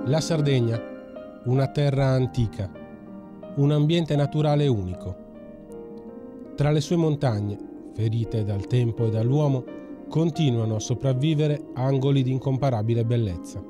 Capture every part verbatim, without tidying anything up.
La Sardegna, una terra antica, un ambiente naturale unico. Tra le sue montagne, ferite dal tempo e dall'uomo, continuano a sopravvivere angoli di incomparabile bellezza.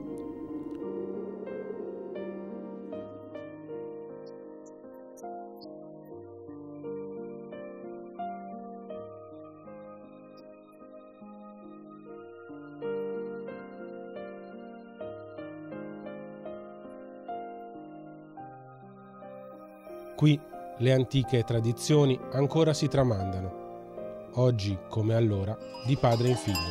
Qui le antiche tradizioni ancora si tramandano, oggi come allora, di padre in figlio.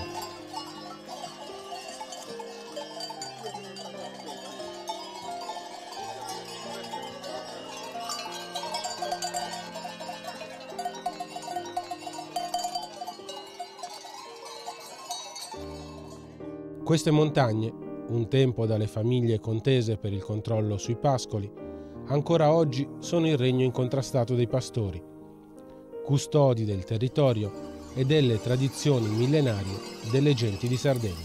Queste montagne, un tempo dalle famiglie contese per il controllo sui pascoli, ancora oggi sono il regno incontrastato dei pastori, custodi del territorio e delle tradizioni millenarie delle genti di Sardegna.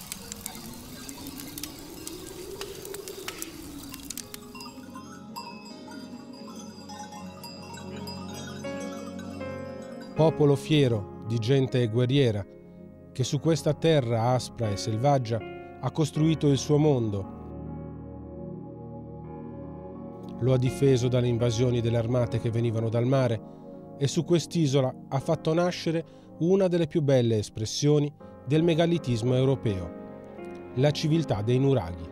Popolo fiero di gente guerriera che su questa terra aspra e selvaggia ha costruito il suo mondo. Lo ha difeso dalle invasioni delle armate che venivano dal mare e su quest'isola ha fatto nascere una delle più belle espressioni del megalitismo europeo, la civiltà dei nuraghi.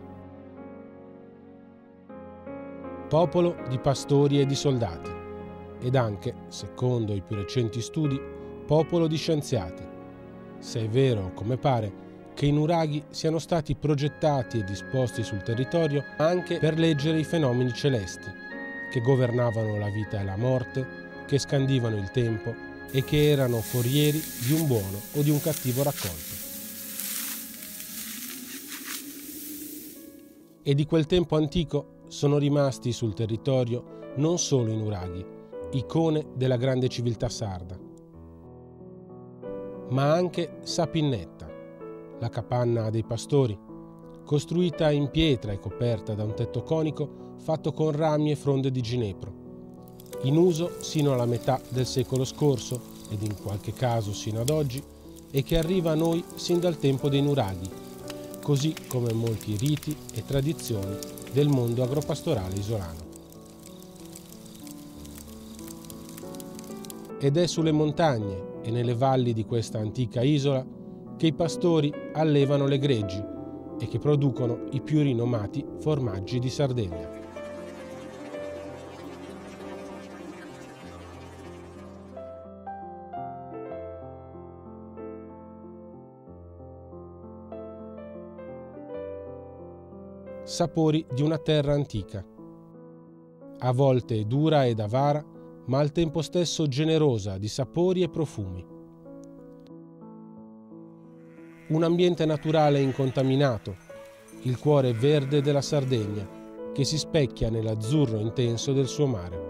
Popolo di pastori e di soldati, ed anche, secondo i più recenti studi, popolo di scienziati, se è vero, come pare, che i nuraghi siano stati progettati e disposti sul territorio anche per leggere i fenomeni celesti, che governavano la vita e la morte, che scandivano il tempo e che erano forieri di un buono o di un cattivo raccolto. E di quel tempo antico sono rimasti sul territorio non solo i nuraghi, icone della grande civiltà sarda, ma anche Sapinnetta, la capanna dei pastori, costruita in pietra e coperta da un tetto conico fatto con rami e fronde di ginepro, in uso sino alla metà del secolo scorso ed in qualche caso sino ad oggi, e che arriva a noi sin dal tempo dei nuraghi, così come molti riti e tradizioni del mondo agropastorale isolano. Ed è sulle montagne e nelle valli di questa antica isola che i pastori allevano le greggi e che producono i più rinomati formaggi di Sardegna. Sapori di una terra antica, a volte dura ed avara, ma al tempo stesso generosa di sapori e profumi. Un ambiente naturale incontaminato, il cuore verde della Sardegna, che si specchia nell'azzurro intenso del suo mare.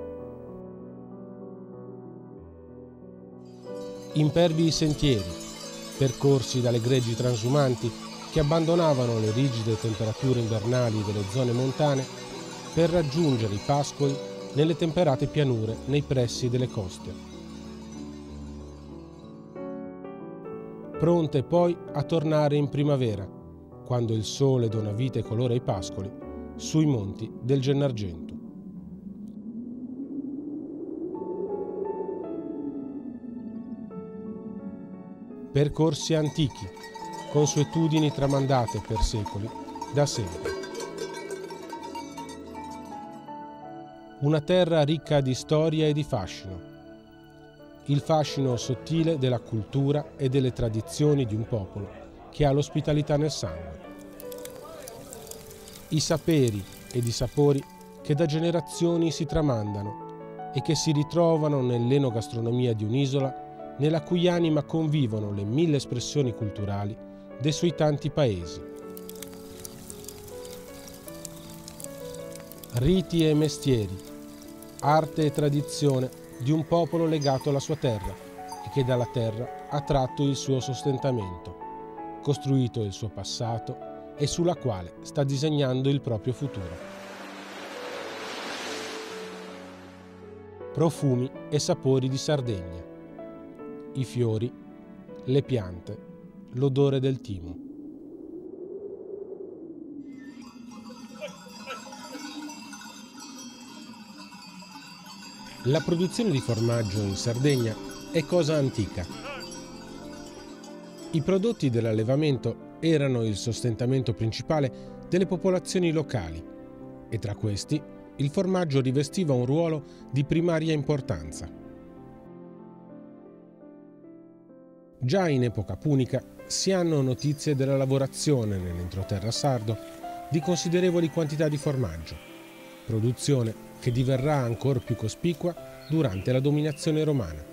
Impervi sentieri, percorsi dalle greggi transumanti che abbandonavano le rigide temperature invernali delle zone montane per raggiungere i pascoli nelle temperate pianure nei pressi delle coste. Pronte poi a tornare in primavera, quando il sole dona vita e colore ai pascoli, sui monti del Gennargentu. Percorsi antichi, consuetudini tramandate per secoli, da sempre. Una terra ricca di storia e di fascino. Il fascino sottile della cultura e delle tradizioni di un popolo che ha l'ospitalità nel sangue. I saperi ed i sapori che da generazioni si tramandano e che si ritrovano nell'enogastronomia di un'isola nella cui anima convivono le mille espressioni culturali dei suoi tanti paesi. Riti e mestieri, arte e tradizione di un popolo legato alla sua terra e che dalla terra ha tratto il suo sostentamento, costruito il suo passato e sulla quale sta disegnando il proprio futuro. Profumi e sapori di Sardegna. I fiori, le piante, l'odore del timo. La produzione di formaggio in Sardegna è cosa antica. I prodotti dell'allevamento erano il sostentamento principale delle popolazioni locali e tra questi il formaggio rivestiva un ruolo di primaria importanza. Già in epoca punica si hanno notizie della lavorazione nell'entroterra sardo di considerevoli quantità di formaggio, produzione che diverrà ancor più cospicua durante la dominazione romana.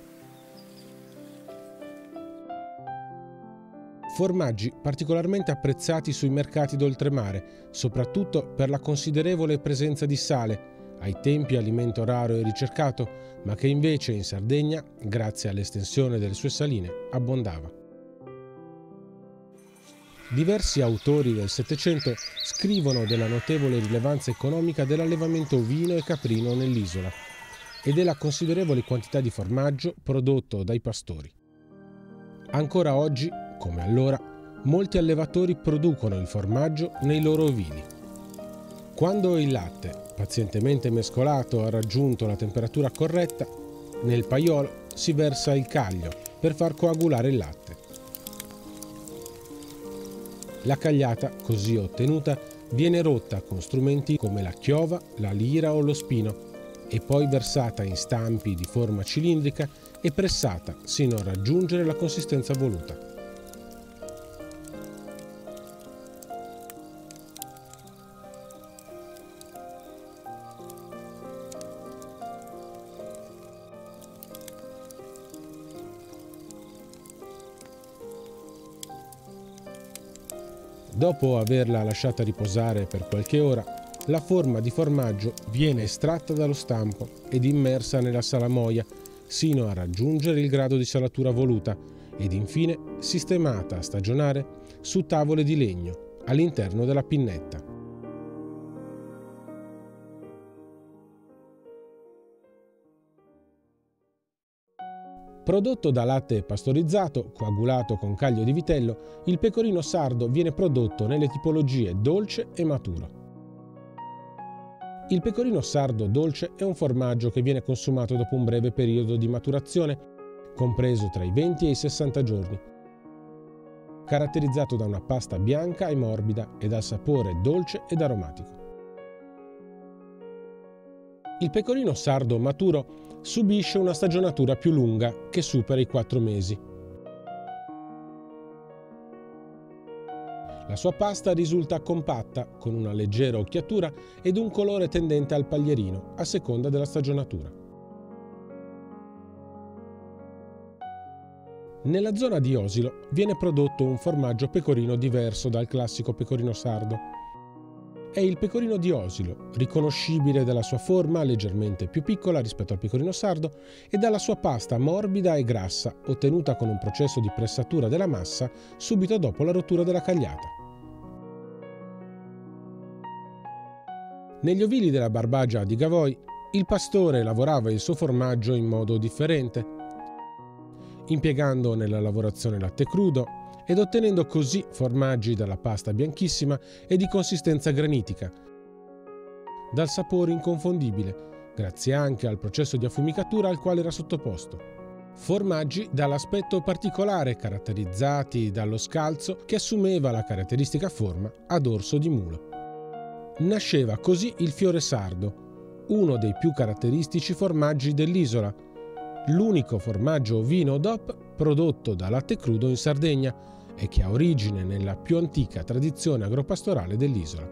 Formaggi particolarmente apprezzati sui mercati d'oltremare, soprattutto per la considerevole presenza di sale, ai tempi alimento raro e ricercato, ma che invece in Sardegna, grazie all'estensione delle sue saline, abbondava. Diversi autori del Settecento scrivono della notevole rilevanza economica dell'allevamento ovino e caprino nell'isola e della considerevole quantità di formaggio prodotto dai pastori. Ancora oggi, come allora, molti allevatori producono il formaggio nei loro ovini. Quando il latte, pazientemente mescolato, ha raggiunto la temperatura corretta, nel paiolo si versa il caglio per far coagulare il latte. La cagliata, così ottenuta, viene rotta con strumenti come la chiova, la lira o lo spino e poi versata in stampi di forma cilindrica e pressata sino a raggiungere la consistenza voluta. Dopo averla lasciata riposare per qualche ora, la forma di formaggio viene estratta dallo stampo ed immersa nella salamoia sino a raggiungere il grado di salatura voluta ed infine sistemata a stagionare su tavole di legno all'interno della pinnetta. Prodotto da latte pastorizzato, coagulato con caglio di vitello, il pecorino sardo viene prodotto nelle tipologie dolce e maturo. Il pecorino sardo dolce è un formaggio che viene consumato dopo un breve periodo di maturazione, compreso tra i venti e i sessanta giorni, caratterizzato da una pasta bianca e morbida e dal sapore dolce ed aromatico. Il pecorino sardo maturo subisce una stagionatura più lunga che supera i quattro mesi. La sua pasta risulta compatta, con una leggera occhiatura ed un colore tendente al paglierino, a seconda della stagionatura. Nella zona di Osilo viene prodotto un formaggio pecorino diverso dal classico pecorino sardo. È il pecorino di Osilo, riconoscibile dalla sua forma leggermente più piccola rispetto al pecorino sardo e dalla sua pasta morbida e grassa, ottenuta con un processo di pressatura della massa subito dopo la rottura della cagliata. Negli ovili della Barbagia di Gavoi, il pastore lavorava il suo formaggio in modo differente, impiegando nella lavorazione latte crudo ed ottenendo così formaggi dalla pasta bianchissima e di consistenza granitica, dal sapore inconfondibile, grazie anche al processo di affumicatura al quale era sottoposto. Formaggi dall'aspetto particolare caratterizzati dallo scalzo che assumeva la caratteristica forma a dorso di mulo. Nasceva così il fiore sardo, uno dei più caratteristici formaggi dell'isola, l'unico formaggio ovino D O P prodotto da latte crudo in Sardegna e che ha origine nella più antica tradizione agropastorale dell'isola.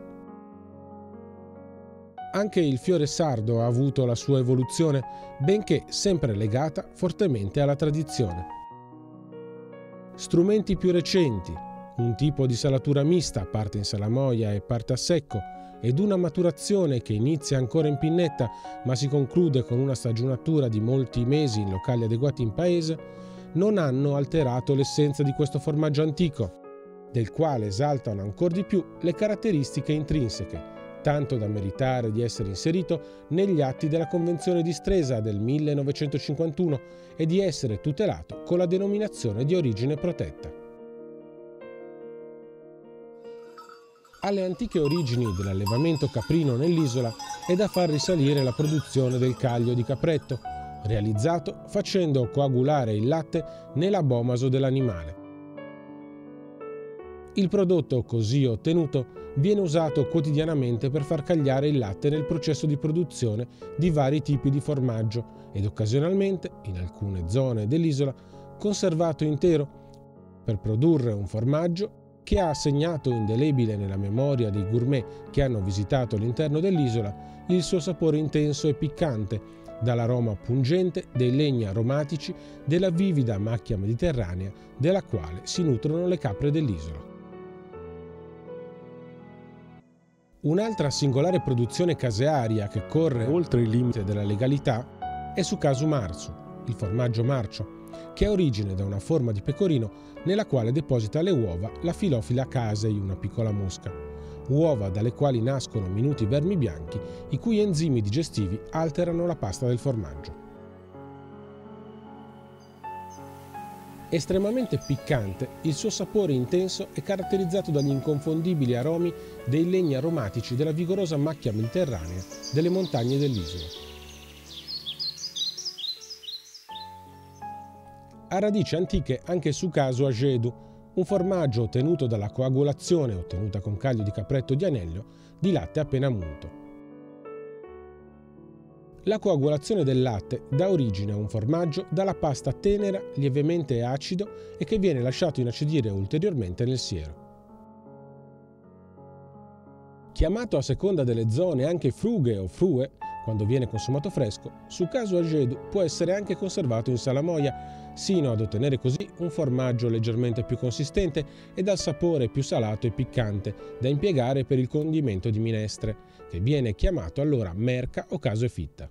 Anche il fiore sardo ha avuto la sua evoluzione, benché sempre legata fortemente alla tradizione. Strumenti più recenti, un tipo di salatura mista, parte in salamoia e parte a secco, ed una maturazione che inizia ancora in pinnetta ma si conclude con una stagionatura di molti mesi in locali adeguati in paese, non hanno alterato l'essenza di questo formaggio antico, del quale esaltano ancor di più le caratteristiche intrinseche, tanto da meritare di essere inserito negli atti della Convenzione di Stresa del millenovecentocinquantuno e di essere tutelato con la denominazione di origine protetta. Alle antiche origini dell'allevamento caprino nell'isola è da far risalire la produzione del caglio di capretto, realizzato facendo coagulare il latte nell'abomaso dell'animale. Il prodotto così ottenuto viene usato quotidianamente per far cagliare il latte nel processo di produzione di vari tipi di formaggio ed occasionalmente, in alcune zone dell'isola, conservato intero per produrre un formaggio che ha segnato indelebile nella memoria dei gourmet che hanno visitato l'interno dell'isola il suo sapore intenso e piccante, dall'aroma pungente dei legni aromatici della vivida macchia mediterranea della quale si nutrono le capre dell'isola. Un'altra singolare produzione casearia che corre oltre il limite della legalità è su casu marzu, il formaggio marcio, che ha origine da una forma di pecorino nella quale deposita le uova la Filofila casei, una piccola mosca, uova dalle quali nascono minuti vermi bianchi i cui enzimi digestivi alterano la pasta del formaggio. Estremamente piccante, il suo sapore intenso è caratterizzato dagli inconfondibili aromi dei legni aromatici della vigorosa macchia mediterranea delle montagne dell'isola. Ha radici antiche anche il sucasu agedu, un formaggio ottenuto dalla coagulazione, ottenuta con caglio di capretto di aneglio, di latte appena munto. La coagulazione del latte dà origine a un formaggio dalla pasta tenera, lievemente acido e che viene lasciato inacidire ulteriormente nel siero. Chiamato a seconda delle zone anche frughe o frue, quando viene consumato fresco, sucasu agedu può essere anche conservato in salamoia, sino ad ottenere così un formaggio leggermente più consistente e dal sapore più salato e piccante, da impiegare per il condimento di minestre, che viene chiamato allora merca o caso e fitta.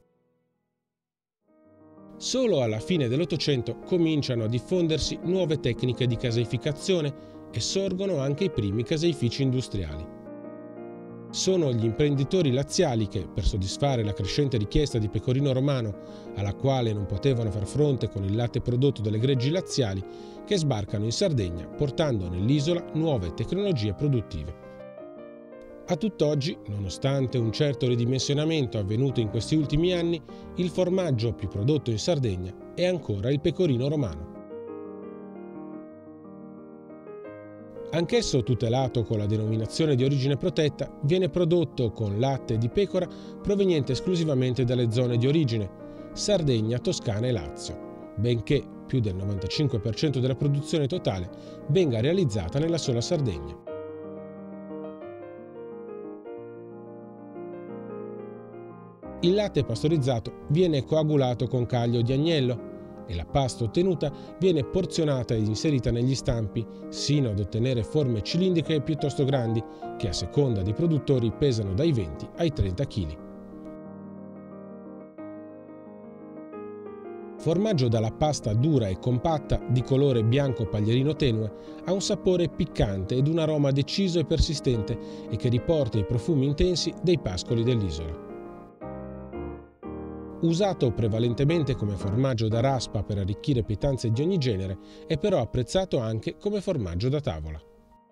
Solo alla fine dell'Ottocento cominciano a diffondersi nuove tecniche di caseificazione e sorgono anche i primi caseifici industriali. Sono gli imprenditori laziali che, per soddisfare la crescente richiesta di pecorino romano, alla quale non potevano far fronte con il latte prodotto dalle greggi laziali, che sbarcano in Sardegna portando nell'isola nuove tecnologie produttive. A tutt'oggi, nonostante un certo ridimensionamento avvenuto in questi ultimi anni, il formaggio più prodotto in Sardegna è ancora il pecorino romano. Anch'esso tutelato con la denominazione di origine protetta, viene prodotto con latte di pecora proveniente esclusivamente dalle zone di origine, Sardegna, Toscana e Lazio, benché più del novantacinque per cento della produzione totale venga realizzata nella sola Sardegna. Il latte pastorizzato viene coagulato con caglio di agnello e la pasta ottenuta viene porzionata ed inserita negli stampi sino ad ottenere forme cilindriche piuttosto grandi che a seconda dei produttori pesano dai venti ai trenta chili. Formaggio dalla pasta dura e compatta di colore bianco paglierino tenue, ha un sapore piccante ed un aroma deciso e persistente e che riporta i profumi intensi dei pascoli dell'isola. Usato prevalentemente come formaggio da raspa per arricchire pietanze di ogni genere, è però apprezzato anche come formaggio da tavola.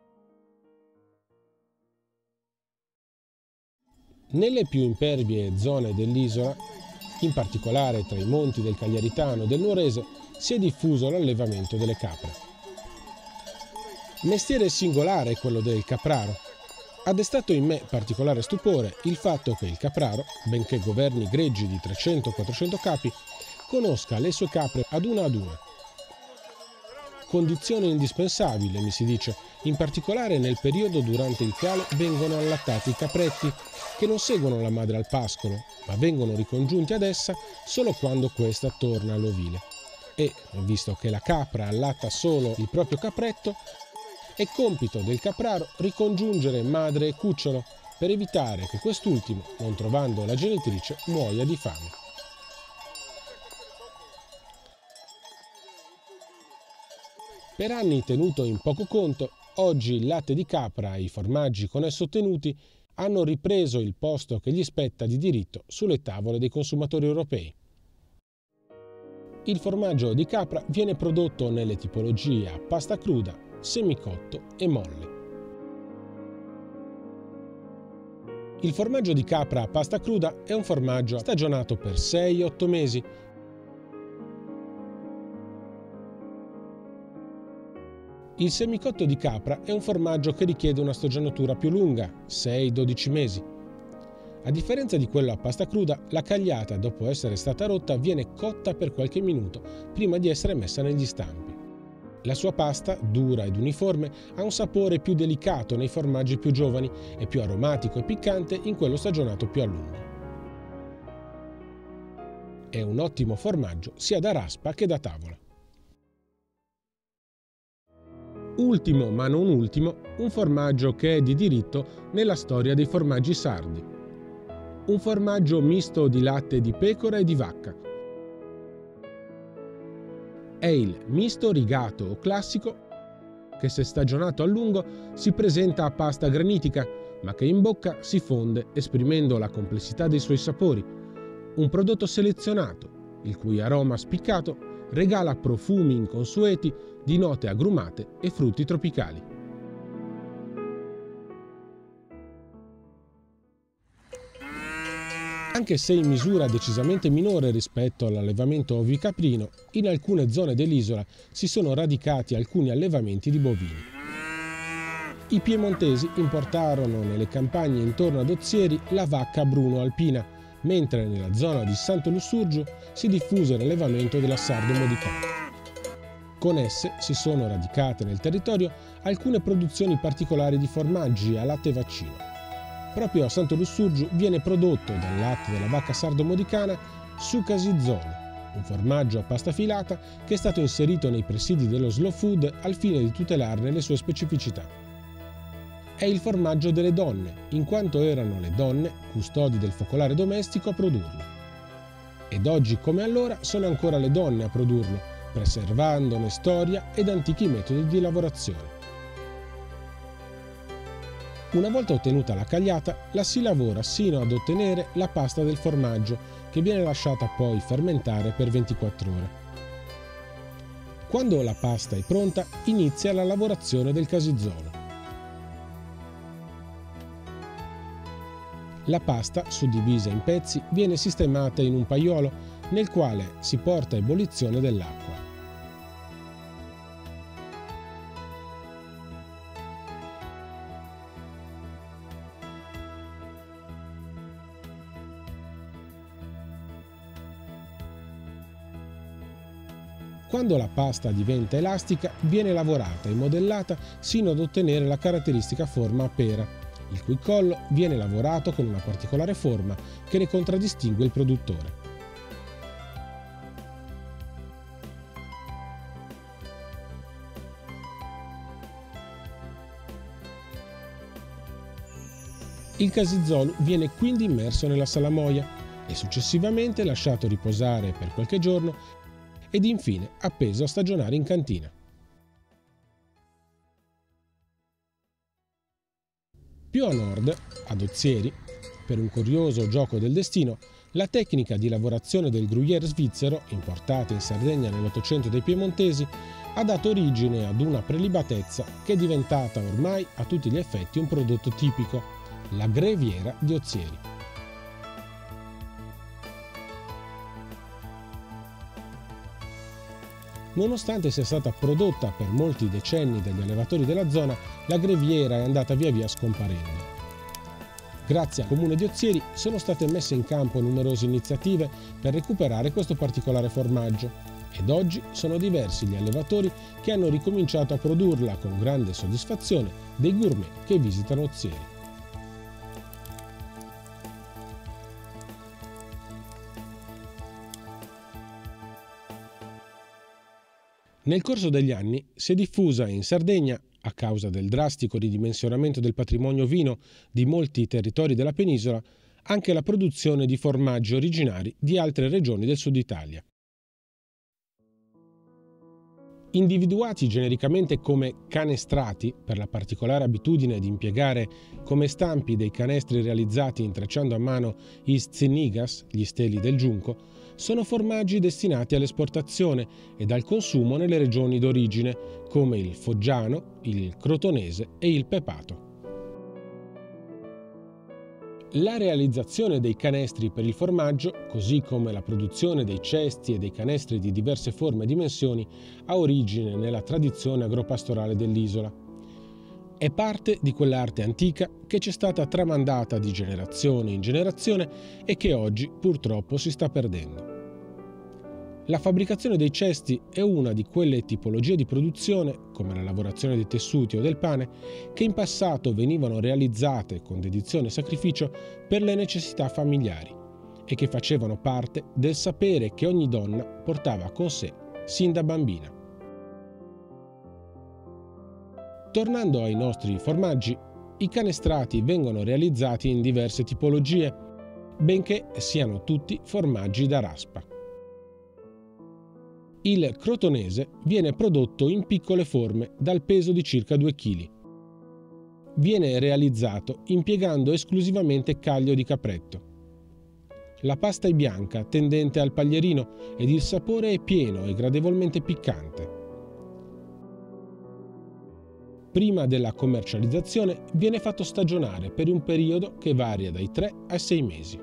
Nelle più impervie zone dell'isola, in particolare tra i monti del Cagliaritano e del Nuorese, si è diffuso l'allevamento delle capre. Mestiere singolare quello del capraro. Ha destato in me particolare stupore il fatto che il capraro, benché governi greggi di trecento quattrocento capi, conosca le sue capre ad una ad una. Condizione indispensabile, mi si dice, in particolare nel periodo durante il quale vengono allattati i capretti, che non seguono la madre al pascolo, ma vengono ricongiunti ad essa solo quando questa torna all'ovile. E, visto che la capra allatta solo il proprio capretto, è compito del capraro ricongiungere madre e cucciolo per evitare che quest'ultimo, non trovando la genitrice, muoia di fame. Per anni tenuto in poco conto, oggi il latte di capra e i formaggi con esso ottenuti hanno ripreso il posto che gli spetta di diritto sulle tavole dei consumatori europei. Il formaggio di capra viene prodotto nelle tipologie a pasta cruda, semicotto e molle. Il formaggio di capra a pasta cruda è un formaggio stagionato per sei otto mesi. Il semicotto di capra è un formaggio che richiede una stagionatura più lunga, sei dodici mesi. A differenza di quello a pasta cruda, la cagliata, dopo essere stata rotta, viene cotta per qualche minuto prima di essere messa negli stampi. La sua pasta, dura ed uniforme, ha un sapore più delicato nei formaggi più giovani e più aromatico e piccante in quello stagionato più a lungo. È un ottimo formaggio sia da raspa che da tavola. Ultimo, ma non ultimo, un formaggio che è di diritto nella storia dei formaggi sardi. Un formaggio misto di latte di pecora e di vacca. È il misto rigato o classico che, se stagionato a lungo, si presenta a pasta granitica, ma che in bocca si fonde esprimendo la complessità dei suoi sapori. Un prodotto selezionato, il cui aroma spiccato regala profumi inconsueti di note agrumate e frutti tropicali. Anche se in misura decisamente minore rispetto all'allevamento ovicaprino, in alcune zone dell'isola si sono radicati alcuni allevamenti di bovini. I piemontesi importarono nelle campagne intorno ad Ozieri la vacca bruno alpina, mentre nella zona di Santo Lussurgiu si diffuse l'allevamento della sardo modicana. Con esse si sono radicate nel territorio alcune produzioni particolari di formaggi a latte vaccino. Proprio a Santo Lussurgiu viene prodotto dal latte della vacca sardo modicana Sucasizzone, un formaggio a pasta filata che è stato inserito nei presidi dello slow food al fine di tutelarne le sue specificità. È il formaggio delle donne, in quanto erano le donne, custodi del focolare domestico, a produrlo. Ed oggi come allora sono ancora le donne a produrlo, preservandone storia ed antichi metodi di lavorazione. Una volta ottenuta la cagliata, la si lavora sino ad ottenere la pasta del formaggio, che viene lasciata poi fermentare per ventiquattro ore. Quando la pasta è pronta, inizia la lavorazione del casizzolo. La pasta, suddivisa in pezzi, viene sistemata in un paiolo nel quale si porta a ebollizione dell'acqua. Quando la pasta diventa elastica, viene lavorata e modellata sino ad ottenere la caratteristica forma a pera, il cui collo viene lavorato con una particolare forma che ne contraddistingue il produttore. Il casizzolo viene quindi immerso nella salamoia e successivamente lasciato riposare per qualche giorno ed infine appeso a stagionare in cantina. Più a nord, ad Ozieri, per un curioso gioco del destino, la tecnica di lavorazione del gruyère svizzero, importata in Sardegna nell'Ottocento dai piemontesi, ha dato origine ad una prelibatezza che è diventata ormai a tutti gli effetti un prodotto tipico, la greviera di Ozieri. Nonostante sia stata prodotta per molti decenni dagli allevatori della zona, la greviera è andata via via scomparendo. Grazie al comune di Ozieri sono state messe in campo numerose iniziative per recuperare questo particolare formaggio ed oggi sono diversi gli allevatori che hanno ricominciato a produrla con grande soddisfazione dei gourmet che visitano Ozieri. Nel corso degli anni si è diffusa in Sardegna, a causa del drastico ridimensionamento del patrimonio vino di molti territori della penisola, anche la produzione di formaggi originari di altre regioni del sud Italia. Individuati genericamente come canestrati, per la particolare abitudine di impiegare come stampi dei canestri realizzati intrecciando a mano i zinnigas, gli steli del giunco, sono formaggi destinati all'esportazione ed al consumo nelle regioni d'origine, come il foggiano, il crotonese e il pepato. La realizzazione dei canestri per il formaggio, così come la produzione dei cesti e dei canestri di diverse forme e dimensioni, ha origine nella tradizione agropastorale dell'isola. È parte di quell'arte antica che ci è stata tramandata di generazione in generazione e che oggi purtroppo si sta perdendo. La fabbricazione dei cesti è una di quelle tipologie di produzione, come la lavorazione dei tessuti o del pane, che in passato venivano realizzate con dedizione e sacrificio per le necessità familiari e che facevano parte del sapere che ogni donna portava con sé sin da bambina. Tornando ai nostri formaggi, i canestrati vengono realizzati in diverse tipologie, benché siano tutti formaggi da raspa. Il crotonese viene prodotto in piccole forme dal peso di circa due chili. Viene realizzato impiegando esclusivamente caglio di capretto. La pasta è bianca, tendente al paglierino, ed il sapore è pieno e gradevolmente piccante. Prima della commercializzazione viene fatto stagionare per un periodo che varia dai tre ai sei mesi.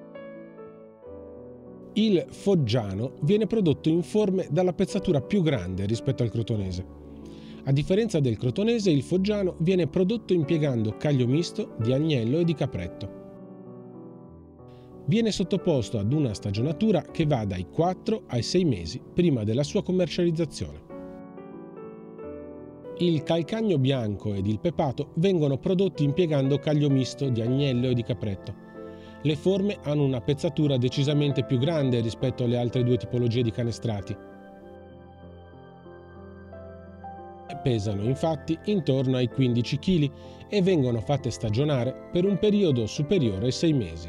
Il foggiano viene prodotto in forme dalla pezzatura più grande rispetto al crotonese. A differenza del crotonese, il foggiano viene prodotto impiegando caglio misto di agnello e di capretto. Viene sottoposto ad una stagionatura che va dai quattro ai sei mesi prima della sua commercializzazione. Il calcagno bianco ed il pepato vengono prodotti impiegando caglio misto di agnello e di capretto. Le forme hanno una pezzatura decisamente più grande rispetto alle altre due tipologie di canestrati. Pesano infatti intorno ai quindici chili e vengono fatte stagionare per un periodo superiore ai sei mesi.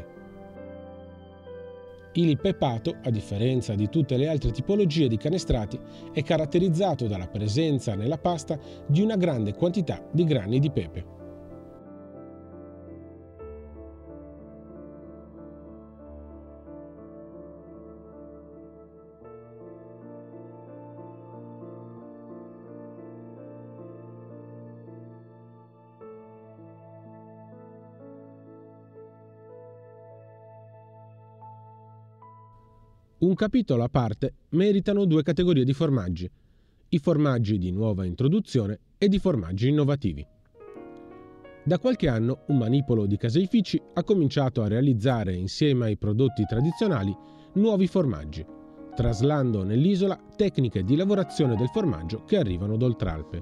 Il pepato, a differenza di tutte le altre tipologie di canestrati, è caratterizzato dalla presenza nella pasta di una grande quantità di grani di pepe. Un capitolo a parte meritano due categorie di formaggi: i formaggi di nuova introduzione ed i formaggi innovativi. Da qualche anno un manipolo di caseifici ha cominciato a realizzare insieme ai prodotti tradizionali nuovi formaggi, traslando nell'isola tecniche di lavorazione del formaggio che arrivano d'Oltralpe.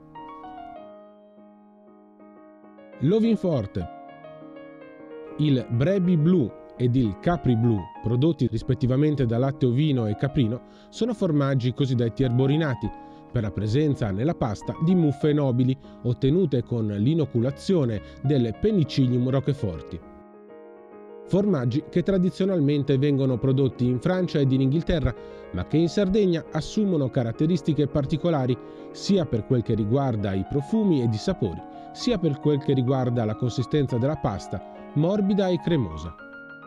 L'Ovinforte, il Brebi Blu ed il Capri Blu, prodotti rispettivamente da latte ovino e caprino, sono formaggi cosiddetti erborinati, per la presenza nella pasta di muffe nobili ottenute con l'inoculazione del Penicillium roqueforti. Formaggi che tradizionalmente vengono prodotti in Francia ed in Inghilterra, ma che in Sardegna assumono caratteristiche particolari sia per quel che riguarda i profumi ed i sapori, sia per quel che riguarda la consistenza della pasta, morbida e cremosa.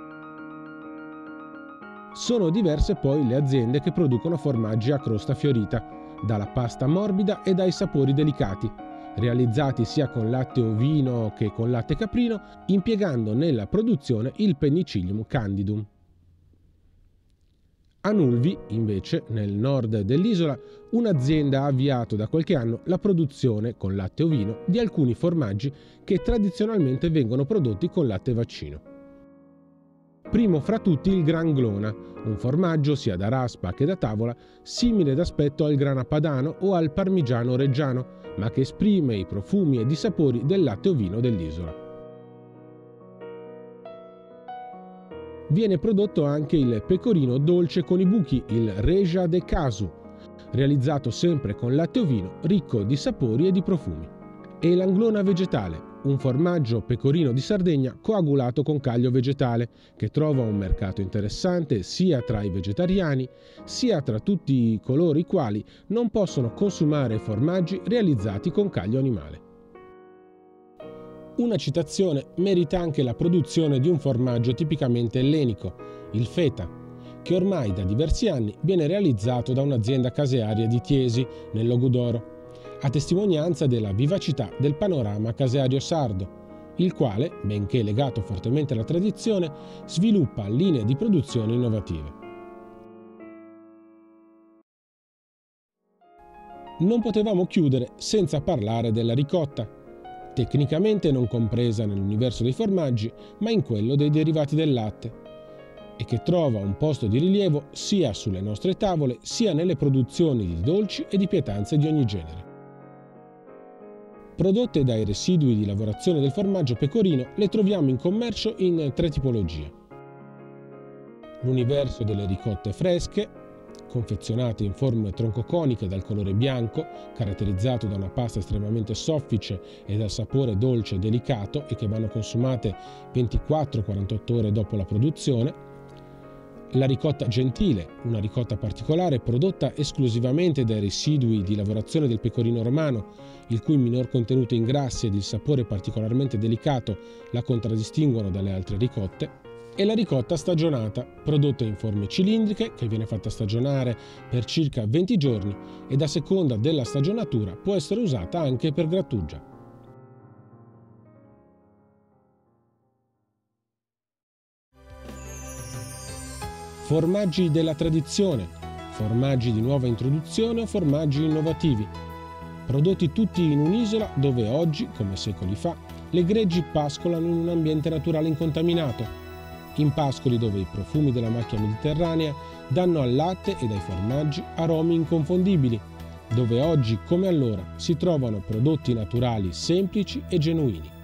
Sono diverse poi le aziende che producono formaggi a crosta fiorita, dalla pasta morbida e dai sapori delicati, realizzati sia con latte ovino che con latte caprino, impiegando nella produzione il Penicillium candidum. A Nulvi, invece, nel nord dell'isola, un'azienda ha avviato da qualche anno la produzione con latte ovino di alcuni formaggi che tradizionalmente vengono prodotti con latte vaccino. Primo fra tutti il Gran Glona, un formaggio sia da raspa che da tavola simile d'aspetto al grana padano o al parmigiano reggiano, ma che esprime i profumi ed i sapori del latte ovino dell'isola. Viene prodotto anche il pecorino dolce con i buchi, il Reja de Casu, realizzato sempre con latte ovino ricco di sapori e di profumi, e l'Anglona vegetale, un formaggio pecorino di Sardegna coagulato con caglio vegetale, che trova un mercato interessante sia tra i vegetariani, sia tra tutti coloro i quali non possono consumare formaggi realizzati con caglio animale. Una citazione merita anche la produzione di un formaggio tipicamente ellenico, il feta, che ormai da diversi anni viene realizzato da un'azienda casearia di Chiesi, nel Logudoro, a testimonianza della vivacità del panorama caseario sardo, il quale, benché legato fortemente alla tradizione, sviluppa linee di produzione innovative. Non potevamo chiudere senza parlare della ricotta, tecnicamente non compresa nell'universo dei formaggi, ma in quello dei derivati del latte, e che trova un posto di rilievo sia sulle nostre tavole, sia nelle produzioni di dolci e di pietanze di ogni genere. Prodotte dai residui di lavorazione del formaggio pecorino, le troviamo in commercio in tre tipologie. L'universo delle ricotte fresche, confezionate in forme troncoconiche dal colore bianco, caratterizzato da una pasta estremamente soffice e dal sapore dolce e delicato e che vanno consumate ventiquattro quarantotto ore dopo la produzione. La ricotta gentile, una ricotta particolare prodotta esclusivamente dai residui di lavorazione del pecorino romano, il cui minor contenuto in grassi ed il sapore particolarmente delicato la contraddistinguono dalle altre ricotte. E la ricotta stagionata, prodotta in forme cilindriche, che viene fatta stagionare per circa venti giorni ed a seconda della stagionatura può essere usata anche per grattugia. Formaggi della tradizione, formaggi di nuova introduzione o formaggi innovativi, prodotti tutti in un'isola dove oggi, come secoli fa, le greggi pascolano in un ambiente naturale incontaminato, in pascoli dove i profumi della macchia mediterranea danno al latte ed ai formaggi aromi inconfondibili, dove oggi come allora si trovano prodotti naturali semplici e genuini.